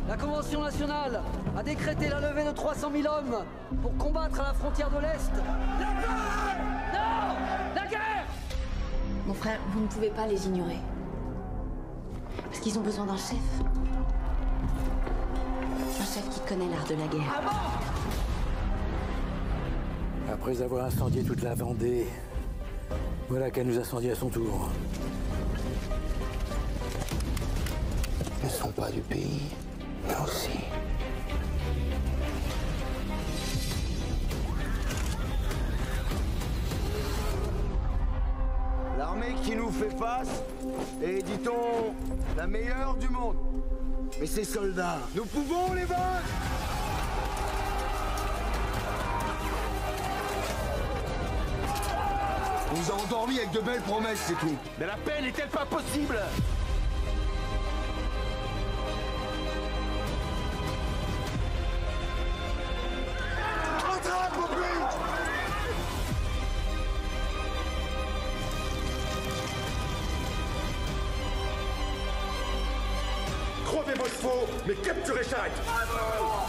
La Convention nationale a décrété la levée de 300 000 hommes pour combattre à la frontière de l'Est. La guerre! Non! La guerre! Mon frère, vous ne pouvez pas les ignorer. Parce qu'ils ont besoin d'un chef. Un chef qui connaît l'art de la guerre. À mort! Après avoir incendié toute la Vendée, voilà qu'elle nous incendie à son tour. Ils ne sont pas du pays, mais aussi. L'armée qui nous fait face est, dit-on, la meilleure du monde. Mais ces soldats, nous pouvons les vaincre! On nous a endormis avec de belles promesses, c'est tout. Mais la paix n'est-elle pas possible? Attrape, mon pays! Crevez vos chevaux, mais capturez Charette!